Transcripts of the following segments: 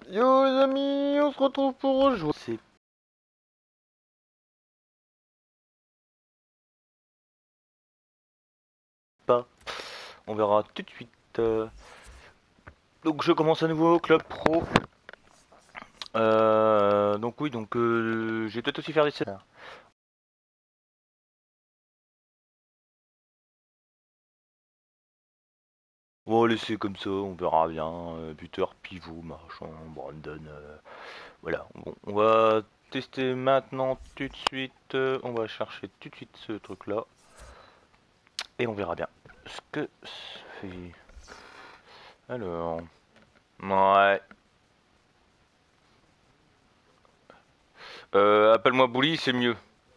Yo les amis, on se retrouve pour jouer. C'est pas. On verra tout de suite. Donc je commence à nouveau club pro. Donc oui, je vais peut-être aussi faire des scénarios. On va laisser comme ça, on verra bien. Buteur, pivot, machin, Brandon. Voilà. Bon, on va tester maintenant tout de suite. On va chercher tout de suite ce truc-là. Et on verra bien ce que ça fait. Alors. Ouais. Appelle-moi Bouli, c'est mieux.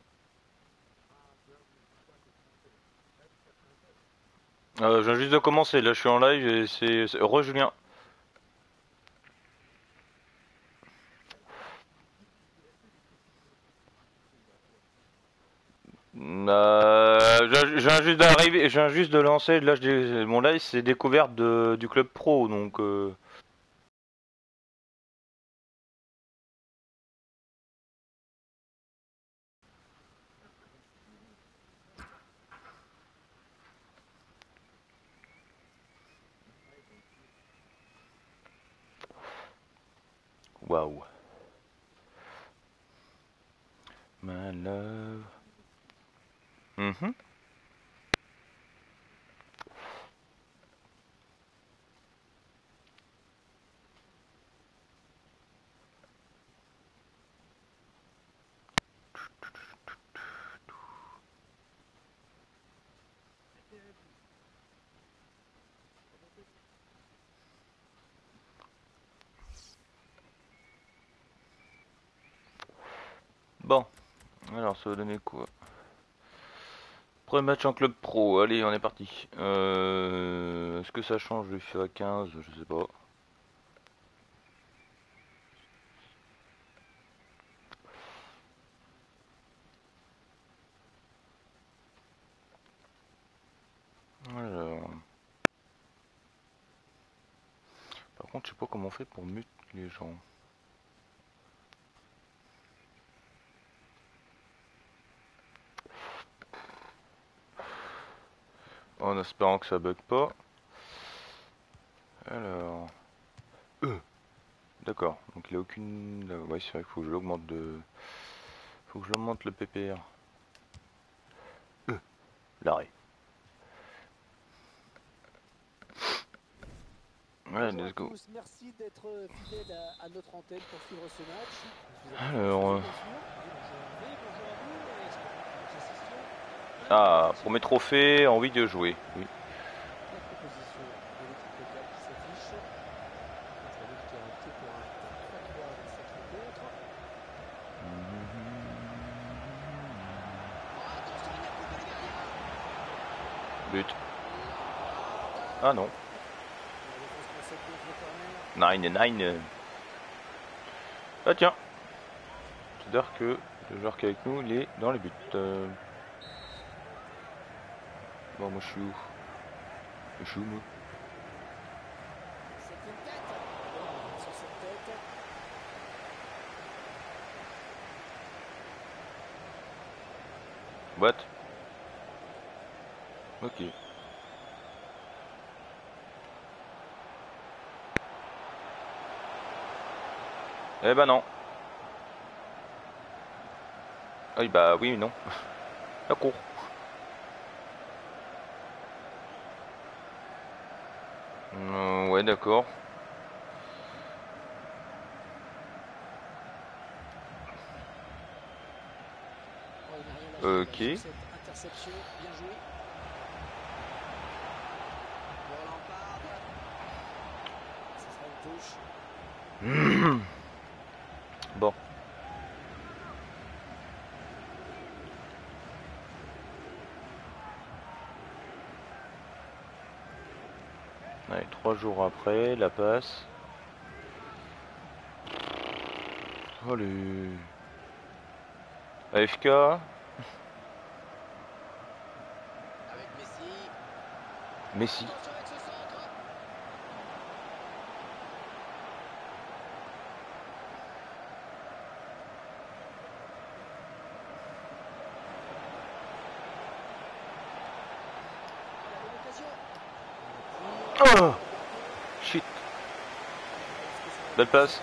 Je viens juste de commencer, là je suis en live et c'est heureux Julien. Je viens juste d'arriver, je viens juste de lancer, mon live c'est découverte du club pro donc waouh. My love. Mhm. Bon, alors ça va donner quoi? Premier match en club pro, allez on est parti. Est-ce que ça change de FIFA 15? Je sais pas. Alors, par contre je sais pas comment on fait pour mute les gens. En espérant que ça bug pas. Alors. D'accord, donc il a aucune. Ouais, c'est vrai qu'il faut que je l'augmente de. Faut que je l'augmente le PPR. L'arrêt. Ouais, Bonjour à let's go. tous, merci d'être fidèles à notre antenne pour suivre ce match. Je vous appelle Alors. François, bien sûr. Et bonjour Hervé, bonjour à vous. Est-ce que nous assistons à une Ah, pour compétition mes locale? trophées, envie de jouer. Oui. La composition de l'équipe locale qui s'affiche. Antoine qui a opté pour un 4-3-3 dans cette rencontre. Oh, attention, il y a Koulibaly derrière. But. Là, Ah non. la défense française contre le corner. Nine, nine. Ah tiens. C'est-à-dire que le joueur qui est avec nous, il est dans les buts. Bon, moi je suis où? Je suis où, moi? C'est une tête. Bon, sur cette tête. What? Ok. Eh ben non. Ah oui, bah oui, mais non. La cour. Ouais, d'accord. Oh, il n'a rien lâché là, sur Ok. cette interception. Bien joué. Pour Lampard. Ce sera une touche. Bon. Allez, 3 jours après, la passe. Allez. AFK. Avec Messi. Messi. Attention avec ce centre. Oh shit. Belle passe.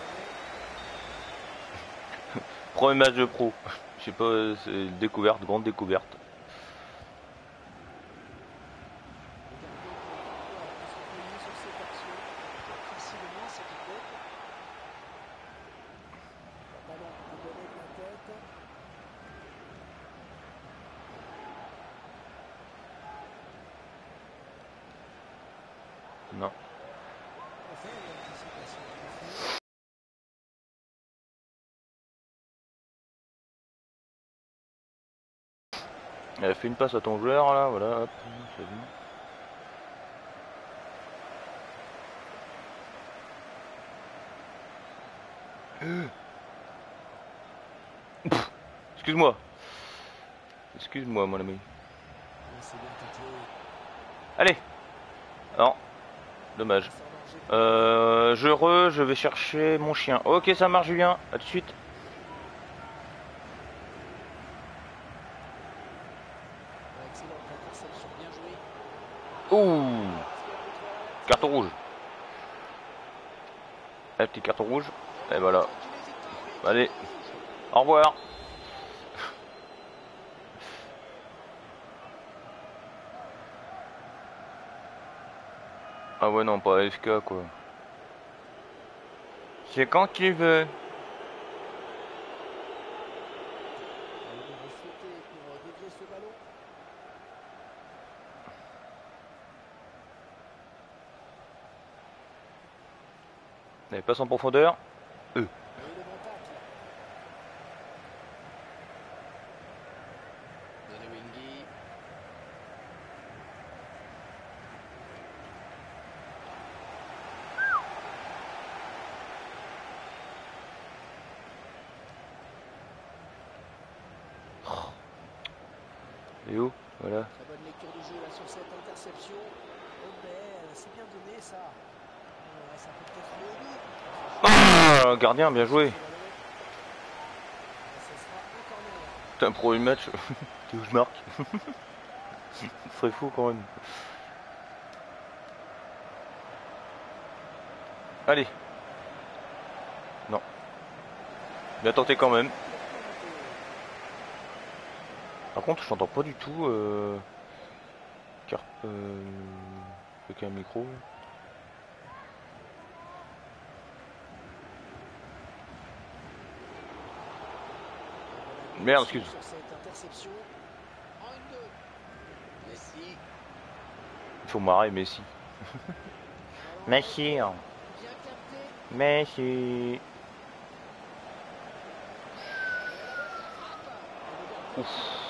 Premier match de pro. Je sais pas, c'est découverte, grande découverte. Non. Elle a fait une passe à ton joueur là, voilà, hop, c'est bon. Excuse-moi. Excuse-moi mon ami. Allez. Non. Dommage. Je vais chercher mon chien. Ok, ça marche, Julien. À tout de suite. Ouh. Carton rouge. Un petit carton rouge. Et voilà. Allez. Au revoir. Ah ouais, non, pas AFK quoi. C'est quand tu veux. Elle passe en profondeur. Et où? Voilà. Très bonne lecture du jeu là sur cette interception. Oh mais c'est bien donné ça. Ça peut peut-être aller au but. Ah, gardien, bien joué. Ce sera un corner. T'as un premier match. T'es où je marque? Ce serait fou quand même. Allez. Non. Bien tenté quand même. Par contre, je t'entends pas du tout. Car. Avec un micro. Merde, excuse. Sur cette interception. En une deux. Messi. Il faut marrer Messi. Messi. Bien capté. Messi. Ouf.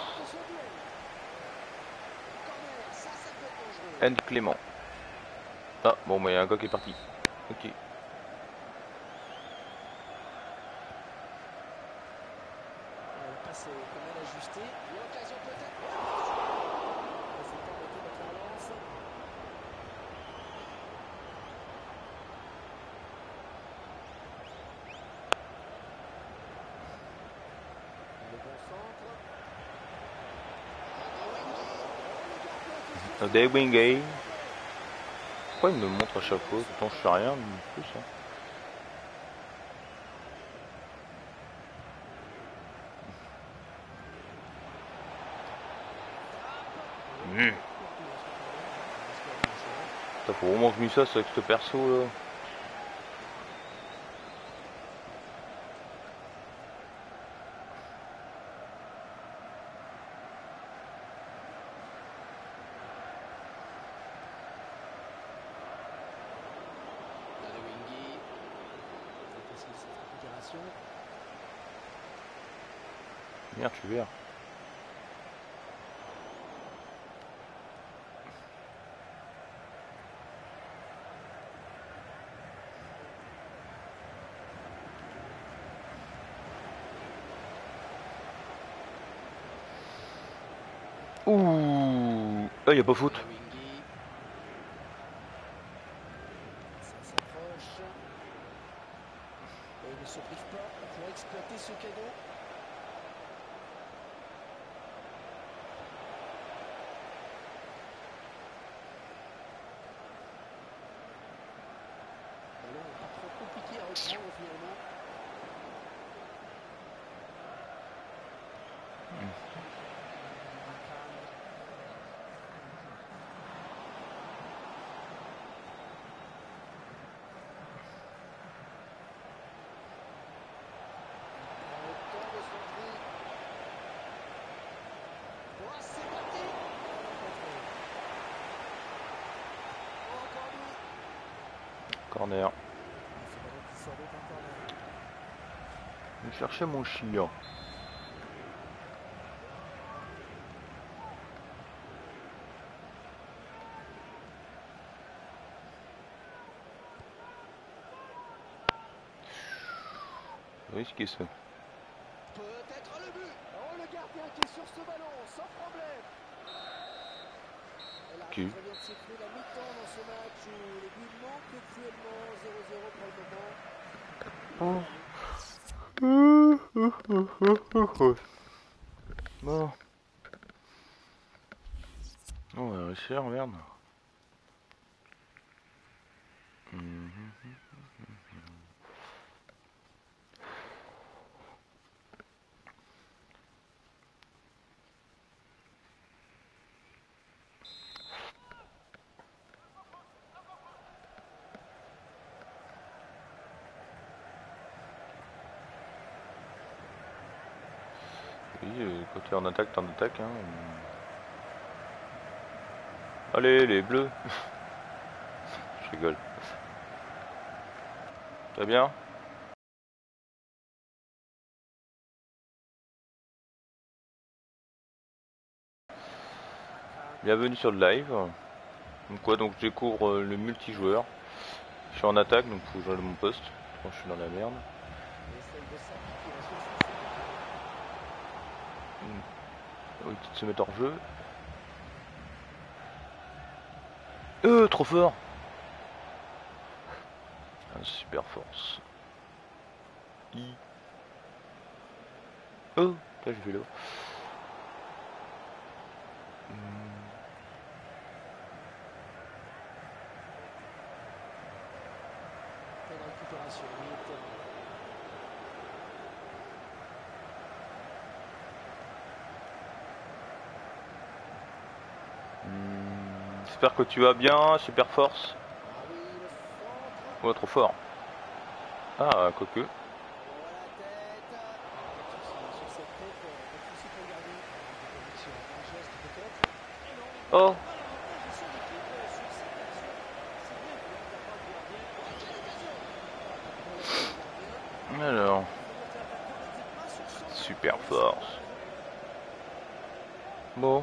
Anne Clément. Ah, bon, bah, il y a un gars qui est parti. Ok. Passe pas mal ajusté. L'occasion peut-être. C'est arrêté notre relance. Le bon centre. Des Wingay. Pourquoi il me montre à chaque fois? Pourtant je fais rien de plus. Hein. Putain, faut vraiment que je m'y fasse avec ce perso là. Merde, je suis vert. Ouh. Ah, y a pas faute. Ça s'approche. Et il ne se prive pas pour exploiter ce cadeau. reprendre finalement. Corner. Je vais chercher mon chien. Risqué ça. Peut-être le but. Oh, le gardien qui est sur ce ballon, sans problème. Et l'arbitre vient de siffler la mi-temps dans ce match où les buts manquent cruellement. 0-0 pour le moment. Bon. On va réussir, merde. Oui, quand tu es en attaque, t'en attaques. Hein. Allez, les bleus. Je rigole. Très bien. Bienvenue sur le live. Donc quoi, donc je découvre le multijoueur. Je suis en attaque, donc faut que je joue mon poste. Quand je suis dans la merde. Oui, de se mettre hors jeu. Trop fort. Un super force. Oh, là j'ai fait l'eau. Bonne récupération, milieu de terrain. J'espère que tu vas bien, super force. Ah oui, le centre. Ouais, trop fort. Ah, quoique. Oh, la tête. Pas de soucis sur cette tête, pas de soucis pour le gardien. Des convictions, un geste peut-être. Et non, il Oh. prend l'avantage de son équipe sur cette action. C'est bien vu de la part du gardien. Oh, quelle occasion. Pas de problème pour le gardien. Alors, Il faut noter un point d'équipe main sur 100 super dans cette force. base. Bon.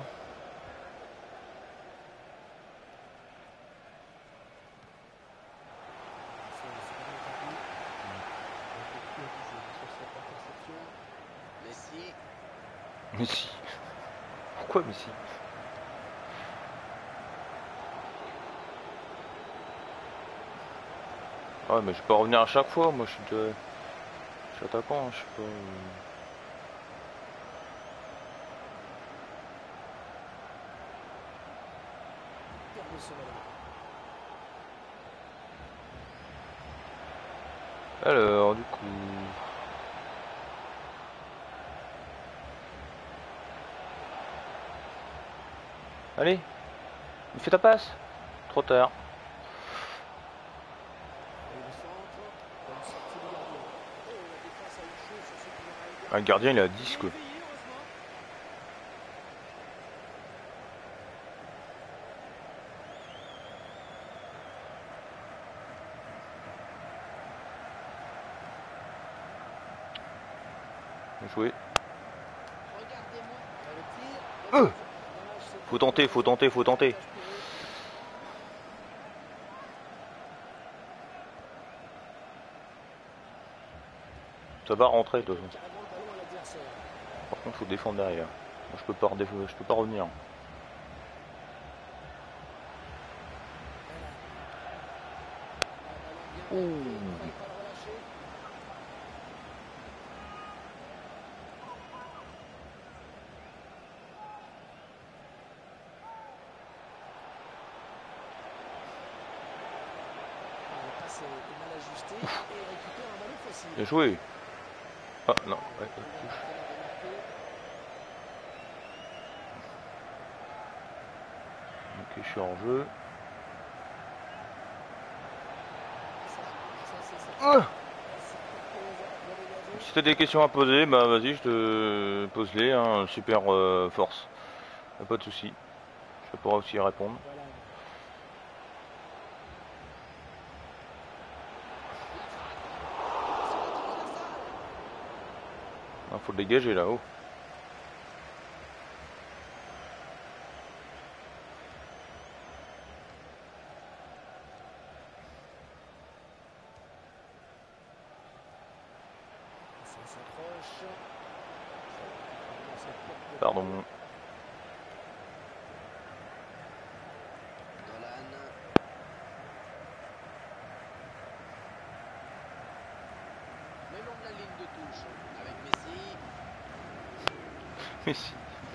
Messi. Messi. Pourquoi Messi? Ouais, mais je peux revenir à chaque fois. Moi, je suis attaquant. Je sais pas. Perd le son ballon. Alors, du coup. Allez, il fait ta passe. Trop tard. Et le centre, bonne sortie du gardien. Oh, la défense a eu chaud sur ce coup d'arrêt. Un gardien, il a 10 quoi. Veillé, heureusement. Bien joué. Regardez-moi le tir. Euh Dommage, c'est Faut tenter, faut tenter, faut tenter. avantage pour eux. Ça va rentrer de toute façon. Carrément le ballon à l'adversaire. Par contre, faut défendre derrière. Moi, je peux pas je peux pas revenir. Un ballon bien porté, il ne fallait pas le relâcher. Le passe est mal ajusté et il récupère Bien joué. Ah non, ouais, touche. Ok, je suis en jeu. Ah, si t'as des questions à poser, bah vas-y, je te pose-les, hein, super force. Pas de soucis. Je pourrai aussi y répondre. Ah, faut le dégager là-haut. Pardon. Le long de la ligne de touche avec Messi. Messi.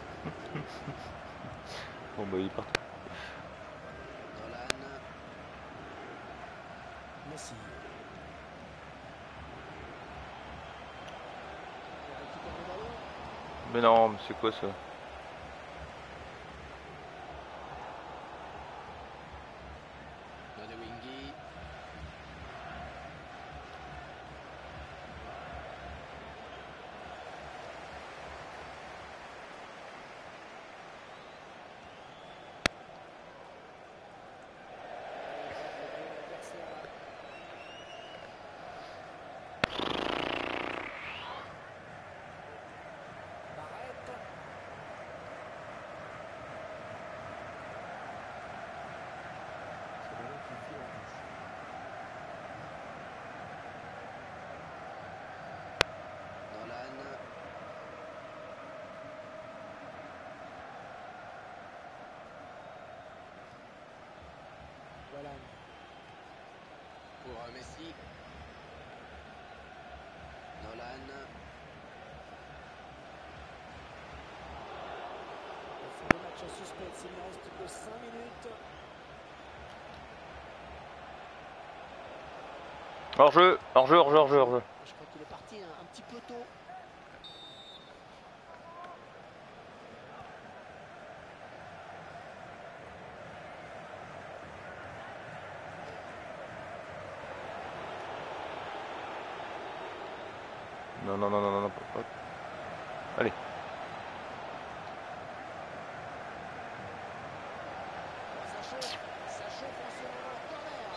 Bon bah il est parti. Nolan. Messi. Il récupère le ballon. Mais non, mais c'est quoi ça? Nodewingi. Voilà. Pour Messi. Nolan. Le match en suspense, il ne reste que 5 minutes. Hors-jeu, hors-jeu, hors-jeu, hors-jeu, hors-jeu. Je crois qu'il est parti un petit peu tôt. Non, non, non, non, non, non. Allez. Ça chauffe en ce moment. Corner.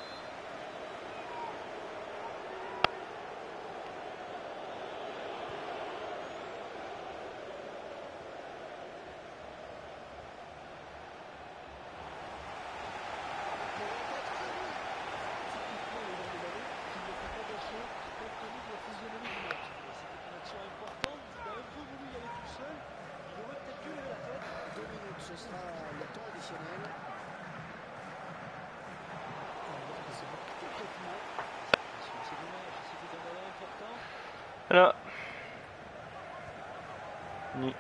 Ce sera le temps additionnel. Là. Ni.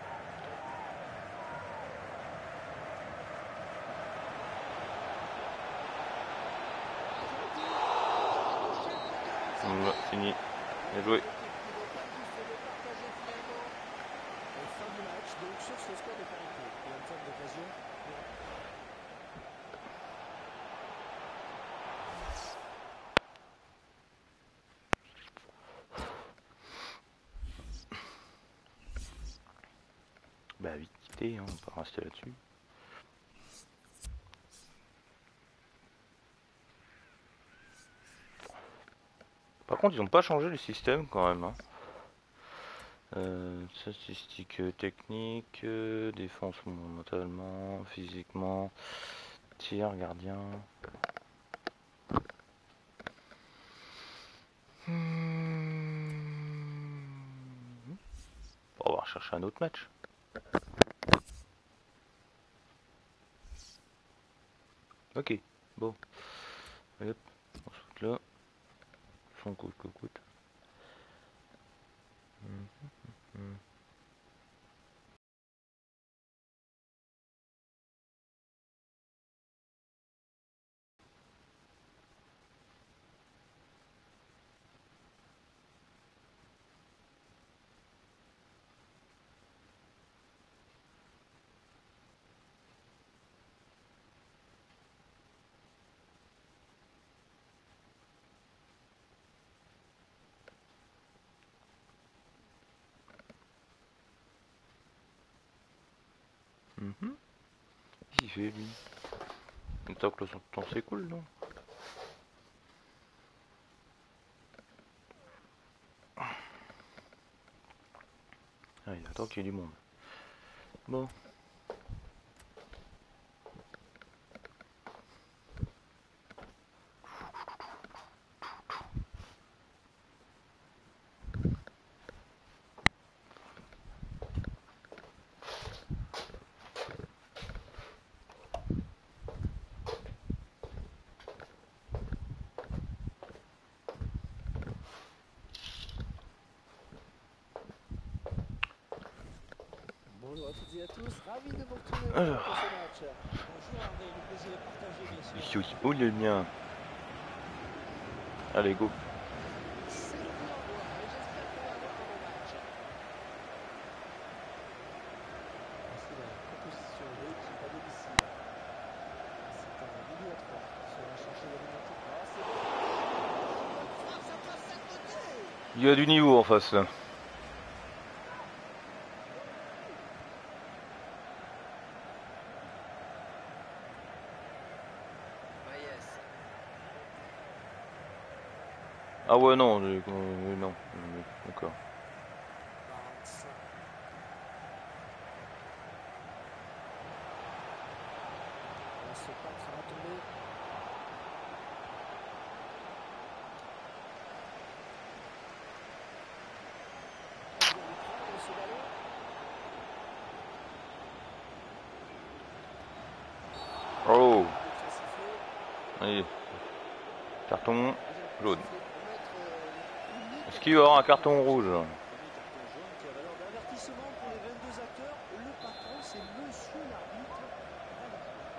Fini. Bien joué. Fin du match, donc sur ce score de parité. Et en termes d'occasion, Bah vite quitté, hein, on va pas rester là-dessus. Par contre, ils ont pas changé le système quand même. Hein. Statistiques techniques, défense mentalement, physiquement, tir, gardien. On va rechercher un autre match. Ok, bon. Allez, hop, on saute là. Son coûte que coûte. Mhm. Il fait lui. Tant que le temps s'écoule, non? Ah, il attend qu'il y ait du monde. Bon. Bonjour à toutes et à tous, ravi de vous retrouver voilà, pour Alors. ce match. Bonjour Hervé, le plaisir est partagé bien sûr. Oh, il est le mien. Allez, go. C'est le coup d'envoi et j'espère qu'on va avoir un bon match. Voici la composition de l'équipe à domicile. C'est un milieu à 3 qui sera cherché d'alimenter. Ah, c'est bon. Ça passe à côté. Il y a du niveau en face là. Maïs. Ah ouais, non, non. D'accord. Barnes. On se passe à la tombée. On vient de prendre ce ballon. Oh. Il est sifflé. Allez. Carton jaune. Sifflé pour mettre unique Est-ce qu'il y aura un carton rouge? premier carton jaune qui a valeur d'avertissement pour les 22 acteurs. Le patron, c'est monsieur l'arbitre. Allez.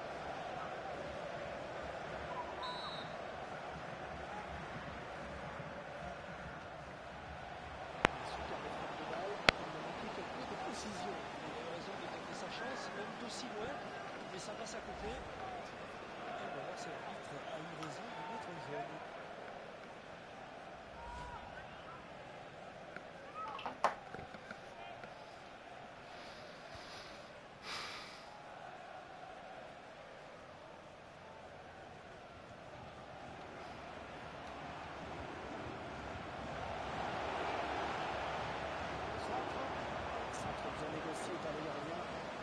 Un superbe frappe de balle. Il a manqué quelques peu de précision. Il a eu raison de tenter sa chance, même d'aussi loin. Mais ça passe à côté. Et voilà, cet arbitre a eu raison de mettre jaune. Centre bien négocié par le gardien.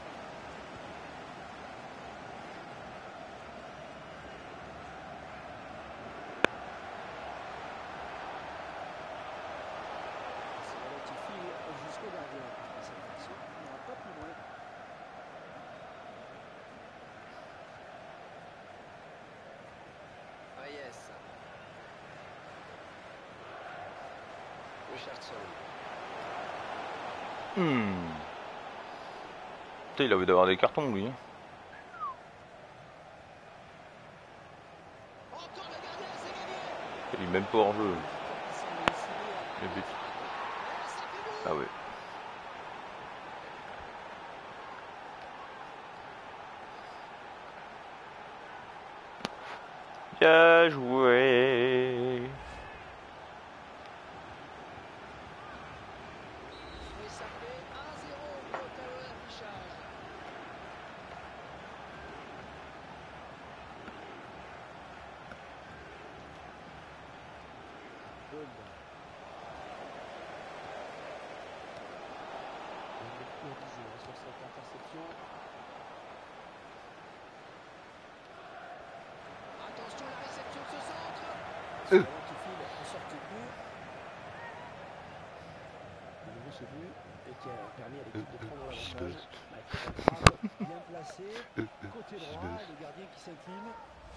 C'est le ballon qui file jusqu'au gardien. Et cette action n'ira pas plus loin. Maïs. Richardson. Putain, il avait d'avoir des cartons lui. Encore le gardien, c'est gagné. Il est même pas en jeu. Qui semble décidé à Le but. ça fait bon. Ah ouais. Bien joué. Et ça fait 1-0 pour Ottawa affichage. Gold. Il est court du jeu sur cette interception. Attention à la réception de ce centre. Ce ballon qui file en sortie de but. De nouveau ce but et qui a permis à l'équipe de prendre l'avantage. Avec la frappe bien placée, côté droit, et le gardien qui s'incline.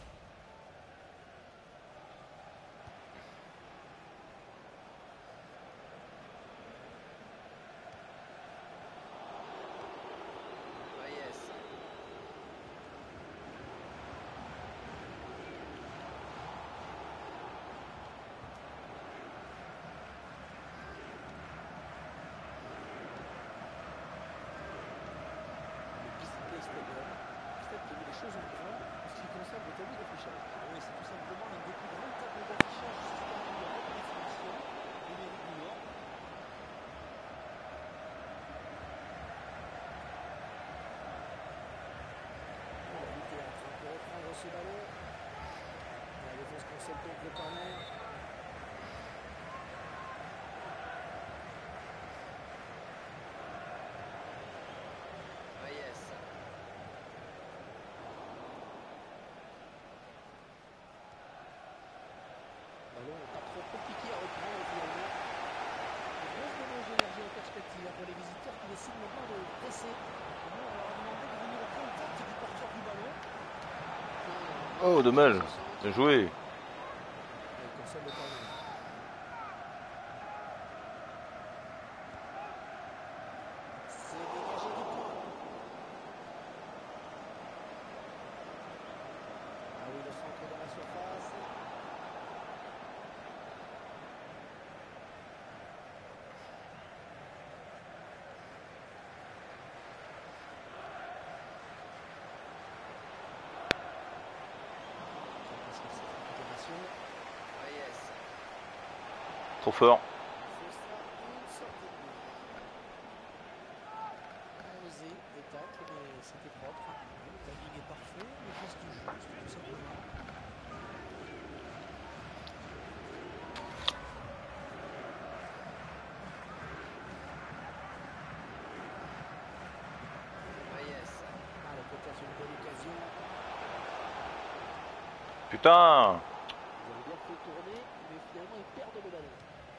Maïs. Visiter le stadium. Peut-être que les choses ont grand en ce qui concerne le celle contre le corner. Ballon pas trop compliqué à reprendre finalement. Une grosse mélange d'énergie en perspective pour les visiteurs qui décident maintenant de presser. On leur a demandé de venir au contact du porteur du ballon. Oh, dommage. Bien joué. Elle consomme le corner. C'est dégagé du point. Ah oui, le centre dans la surface. Trop fort. Ce sera une sortie de but. Osé, des tacles, mais c'était propre. Le timing est parfait, le geste juste, tout simplement. Ah, le Potter sur une bonne occasion. Putain. Ils avaient bien fait tourner, mais finalement ils perdent le ballon.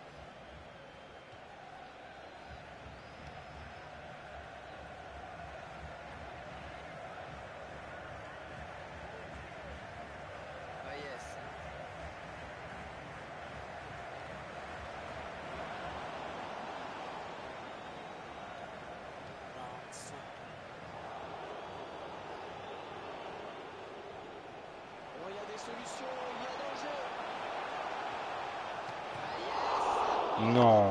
Barnes. Oh, il y a des solutions, il y a danger. Non.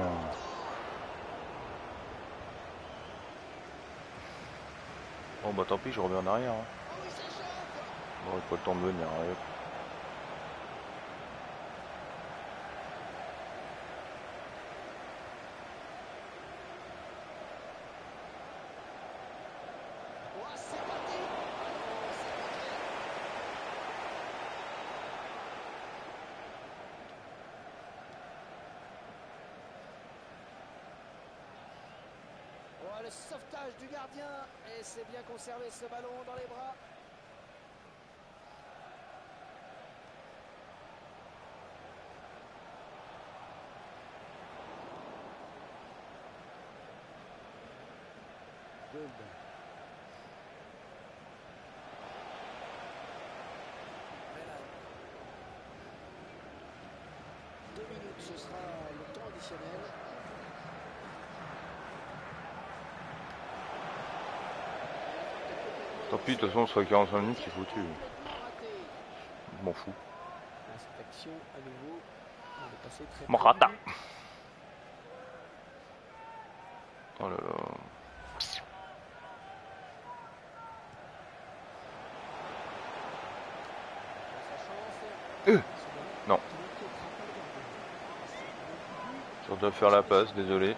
Bon bah tant pis, je reviens en arrière. Hein. Oh, il s'échauffe. J'aurais pas le temps de venir. Allez. Oh, c'est parti. Ah non, c'est rentré. Oh, le sauvetage du gardien. Et c'est bien conservé ce ballon dans les bras. Gould. Mélan. 2 minutes, ce sera le temps additionnel. Tant pis, de toute façon, ce sera 45 minutes, c'est foutu. Complètement raté. Je m'en fous. Ah, cette action à nouveau, elle est passée très Mon près du rata. but. Oh là là. Non. Je dois faire la passe, désolé.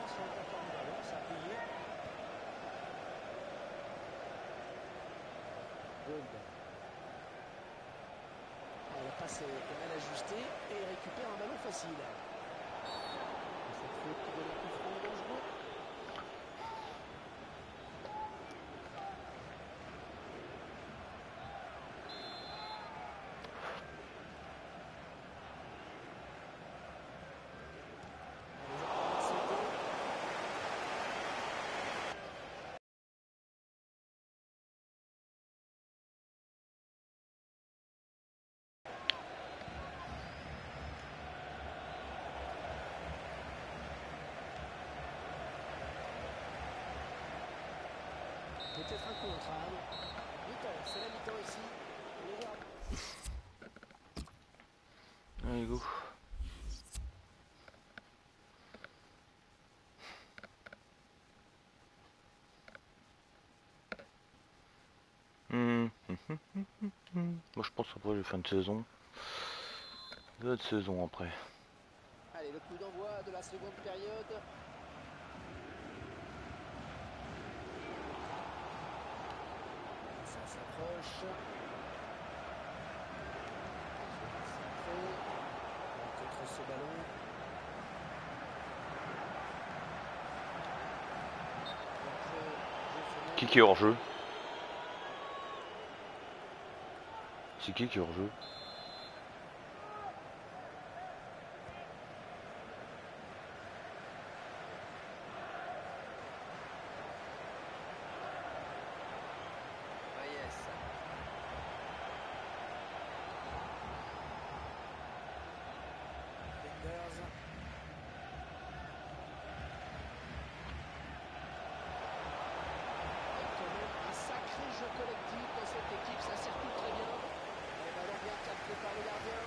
La passe est mal ajustée et il récupère un ballon facile. Cette faute de la coup franc dangereux. Peut-être un contre. Mi-temps, c'est la mi-temps ici. Les gars. Allez, go. Moi je pense après j'ai fin de saison. D'autres saison après. Allez, le coup d'envoi de la seconde période. Ça s'approche. ce ballon. Qui est hors jeu? C'est qui est hors jeu? Collectif dans cette équipe, ça circule très bien. Le ballon bien capté par le gardien.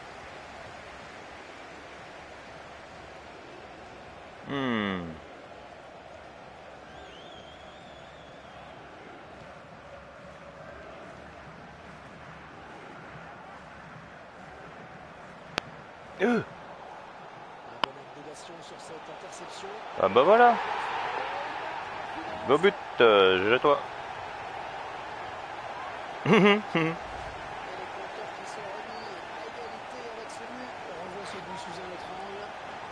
Une bonne abnégation sur cette interception. Ah bah voilà. Beau but, j'ai à toi. Et les compteurs qui sont remis à égalité avec ce but. On revoit ce but sous un autre angle.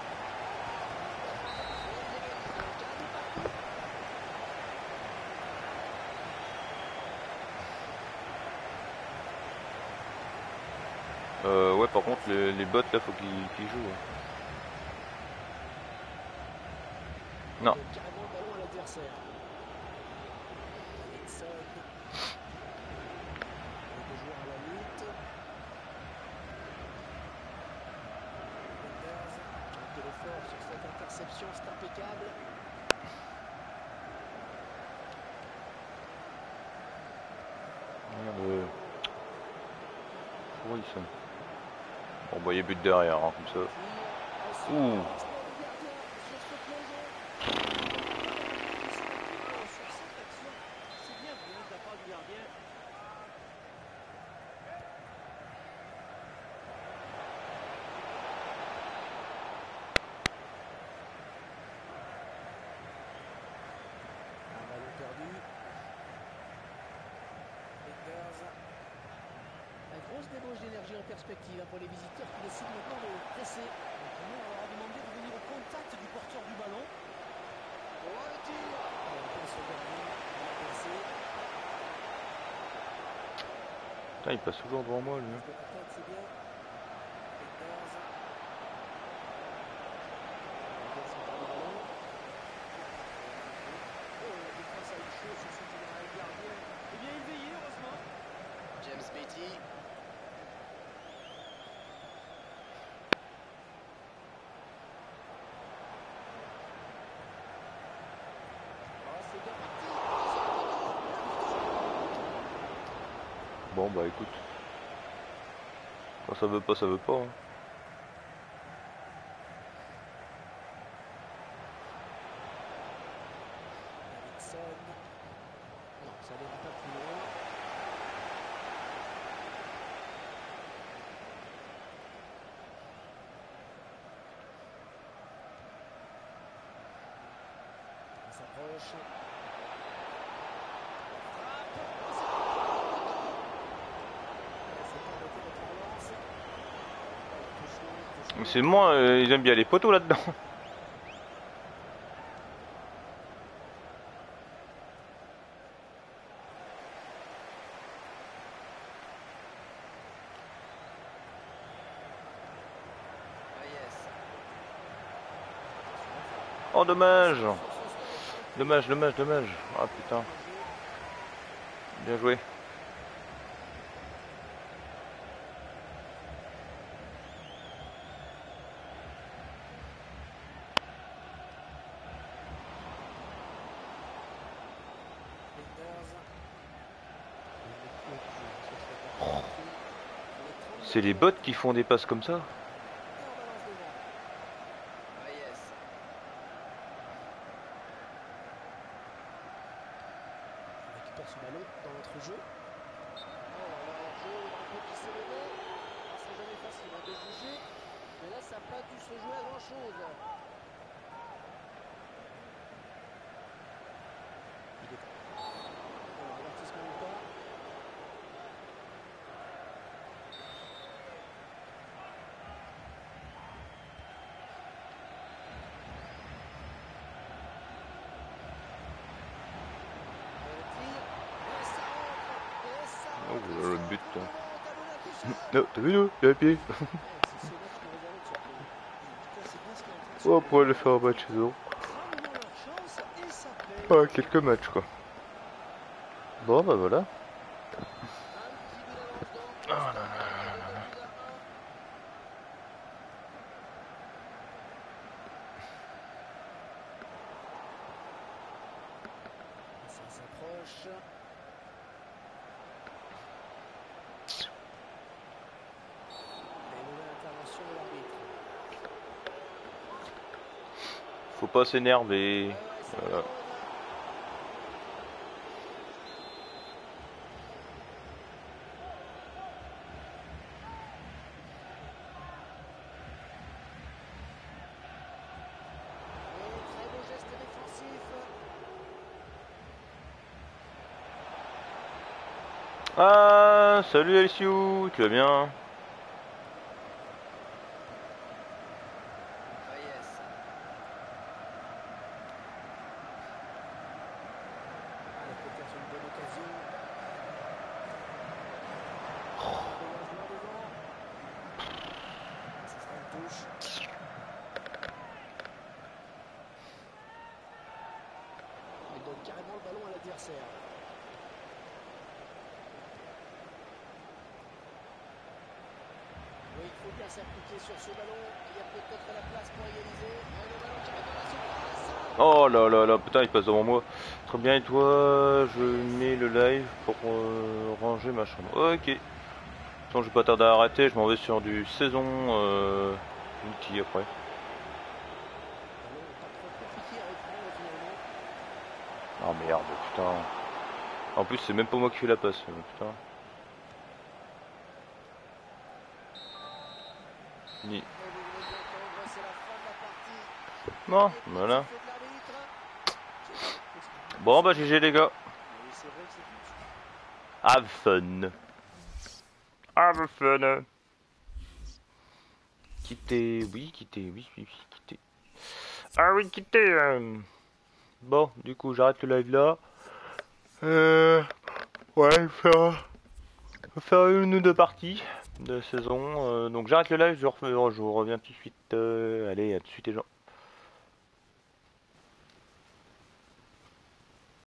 Ouais, par contre, les bots là, faut qu'ils jouent. Ouais. Non. Carrément le ballon à l'adversaire. Davidson. Les deux joueurs à la lutte. Menders. De l'effort sur cette interception, c'est impeccable. Merde. Oui, ça. Bon, bah, il y a but derrière, hein, comme ça. Ouh. C'est bien vu de la part du gardien. Un ballon perdu. Menders. Une grosse débauche d'énergie en perspective pour les visiteurs qui décident maintenant de presser. L'entraîneur leur a demandé de venir au contact du porteur du ballon. Oh, le tir. On pense au gardien, il a percé. Putain, il passe toujours devant moi, lui. De la tête, c'est bien. Menders. Menders sur le ballon. Oh, la défense a eu chaud sur ce général gardien. Eh bien, il veillait, heureusement. James Beatty. Bon, bah, écoute. Quand ça veut pas, ça veut pas. Hein. Davidson. Non, ça n'ira pas plus loin. On s'approche. C'est moi, ils aiment bien les poteaux là-dedans. Oh, dommage. Dommage, dommage, dommage. Ah, putain. Bien joué. C'est les bots qui font des passes comme ça. Récupère ce ballon dans notre jeu. Oh là là, jeu, un peu qui s'est levé. C'est jamais facile de juger. Mais là, ça n'a pas dû se jouer à grand chose. Il est. Alors, avertissement ou pas? Non, t'as vu nous, le pied. C'est ce match qui réservé de surprise. En tout cas, c'est bien ce qui est en train de se On pourrait produire. le faire en match saison. Ramenons leur chance et ça paye. Ouais, quelques matchs quoi. Bon bah voilà. Un petit but d'avance donc Oh pour là là Standard là avec là 2 là. buts à 1. Ça s'approche. Et nouvelle intervention de l'arbitre. Faut pas s'énerver. Ouais, ça Voilà. jaune. Et très beau geste défensif. Ah, salut LCU, tu vas bien? Reyes. Il a peut-être une bonne occasion. Ça dégage loin devant. Ce sera une touche. Il donne carrément le ballon à l'adversaire. Oui, il faut bien s'appliquer sur ce ballon. Il y a peut-être la place pour égaliser. Et le ballon qui va dans la surface. Oh là là là, putain, il passe devant moi. Très bien, et toi, je mets le live pour ranger ma chambre. Ok. Sinon, je vais pas tarder à arrêter, je m'en vais sur du saison multi après. Ballon pas trop compliqué à reprendre finalement. Ah merde, putain. En plus, c'est même pas moi qui fais la passe, putain. Ni. Et vous venez de l'entendre, c'est la fin de la partie. Bon, Premier coup de voilà. sifflet de l'arbitre. Bon, bah, GG les gars. Oui, c'est vrai que c'est une chance. Have fun. Have fun. Quitter, oui, quitter, oui, oui, oui, quitter. Ah oui, quitter. Bon, du coup, j'arrête le live là. Ouais, faire une ou deux parties de saison. Donc j'arrête le live, je reviens tout de suite. Allez, à tout de suite les gens.